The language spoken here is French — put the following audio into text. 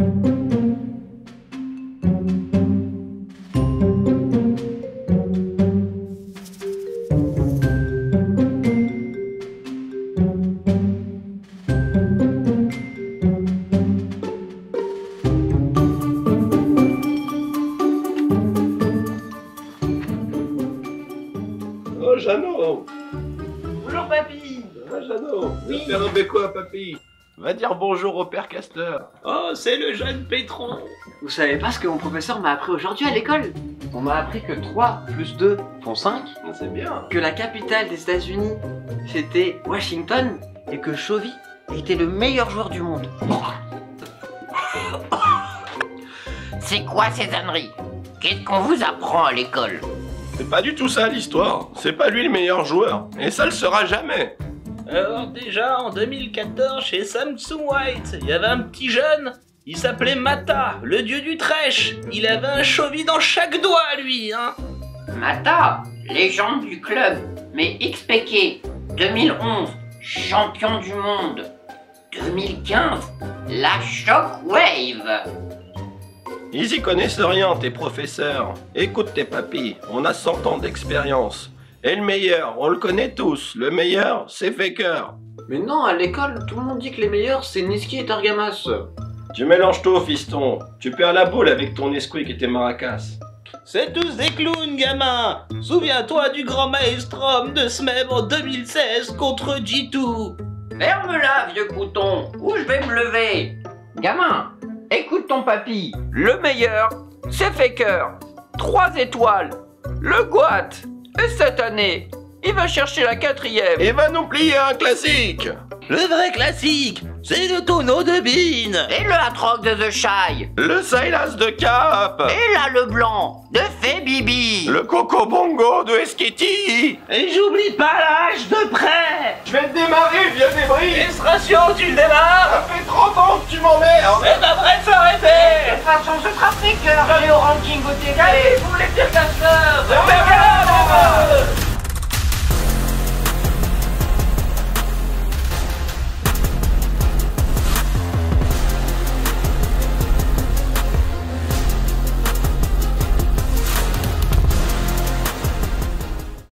Oh, Jeannot! Bonjour papy. Ah, Jeannot! Oui. Va faire un béco à papy! Va dire bonjour au père Castor! Oh, c'est le jeune Pétron. Vous savez pas ce que mon professeur m'a appris aujourd'hui à l'école? On m'a appris que 3 plus 2 font 5, Ah, c'est bien! que la capitale des États-Unis c'était Washington et que Chovy était le meilleur joueur du monde. C'est quoi ces âneries? Qu'est-ce qu'on vous apprend à l'école? C'est pas du tout ça l'histoire! C'est pas lui le meilleur joueur! Et ça le sera jamais! Alors déjà, en 2014, chez Samsung White, il y avait un petit jeune, il s'appelait Mata, le dieu du trèche. Il avait un Chovy dans chaque doigt, lui, hein. Mata, légende du club, mais XPK, 2011, champion du monde, 2015, la Shockwave. Ils y connaissent rien, tes professeurs! Écoute tes papis, on a 100 ans d'expérience! Et le meilleur, on le connaît tous, le meilleur, c'est Faker! Mais non, à l'école, tout le monde dit que les meilleurs c'est Niski et Targamas. Tu mélanges tout, fiston! Tu perds la boule avec ton Nesquik et tes maracas! C'est tous des clowns, gamin. Souviens-toi du grand maelstrom de Smeb en 2016 contre G2. Ferme-la, vieux couton, ou je vais me lever. Gamin, écoute ton papy. Le meilleur, c'est Faker. 3 étoiles. Le Goat. Et cette année, il va chercher la 4e. Et va nous plier un classique! Le vrai classique, c'est le tonneau de Bean. Et le Hatrock de The Shy. Le Silas de Cap! Et là le blanc de Fé Bibi. Le Coco Bongo de Eskiti! Et j'oublie pas l'âge de prêt. Je vais te démarrer, vieux débris! Extraction, tu le démarres. Ça fait 30 ans que tu m'emmerdes! Et ma prête s'arrêter. De toute façon, ce sera Faker, j'ai orange.